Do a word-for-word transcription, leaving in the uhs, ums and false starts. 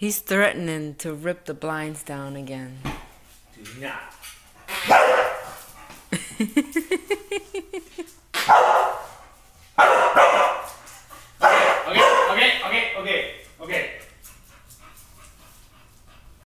He's threatening to rip the blinds down again. Do not. Okay, okay, okay, okay.